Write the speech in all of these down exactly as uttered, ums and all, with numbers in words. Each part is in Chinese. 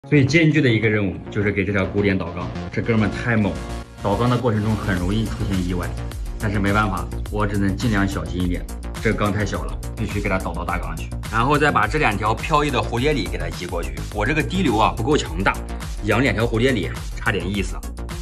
最艰巨的一个任务就是给这条古典倒缸，这哥们太猛了，倒缸的过程中很容易出现意外，但是没办法，我只能尽量小心一点。这个缸太小了，必须给它倒到大缸去，然后再把这两条飘逸的蝴蝶鲤给它移过去。我这个滴流啊不够强大，养两条蝴蝶鲤差点意思。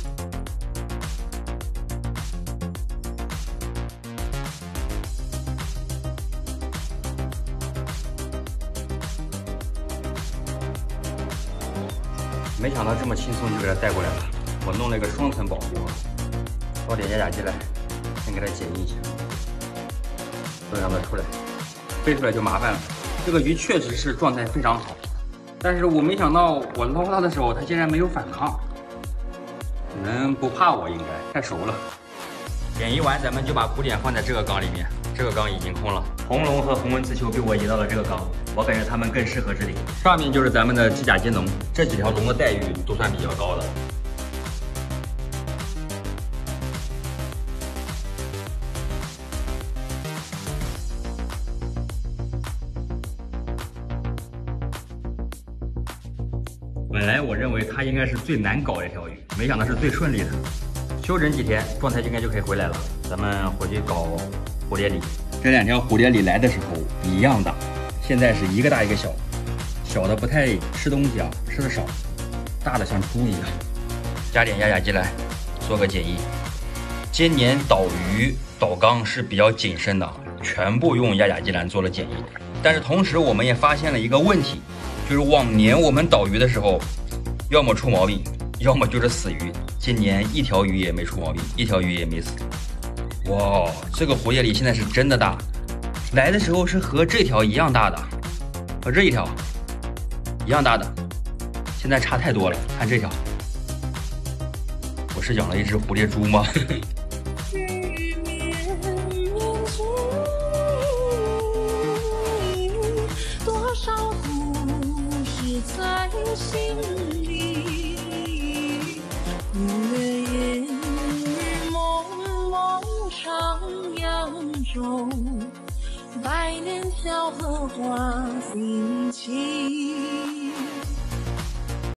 没想到这么轻松就给它带过来了。我弄了一个双层保护，倒点压压机来，先给它剪一下，不让它出来，飞出来就麻烦了。这个鱼确实是状态非常好，但是我没想到我捞它的时候，它竟然没有反抗，可能不怕我，应该太熟了。剪一完，咱们就把古典放在这个缸里面，这个缸已经空了。红龙和红纹刺球被我移到了这个缸。 我感觉它们更适合这里。上面就是咱们的机甲金龙，这几条龙的待遇都算比较高的。本来我认为它应该是最难搞的一条鱼，没想到是最顺利的。休整几天，状态应该就可以回来了。咱们回去搞蝴蝶鲤。这两条蝴蝶鲤来的时候一样大。 现在是一个大一个小，小的不太吃东西啊，吃的少，大的像猪一样。加点压压机来，做个检疫。今年倒鱼倒缸是比较谨慎的，全部用压压机来做了检疫。但是同时我们也发现了一个问题，就是往年我们倒鱼的时候，要么出毛病，要么就是死鱼。今年一条鱼也没出毛病，一条鱼也没死。哇，这个蝴蝶鲤现在是真的大。 来的时候是和这条一样大的，和这一条一样大的，现在差太多了。看这条，我是养了一只蝴蝶猪吗？多少故事在心里，月夜朦胧徜徉中。 百年萧何化心情。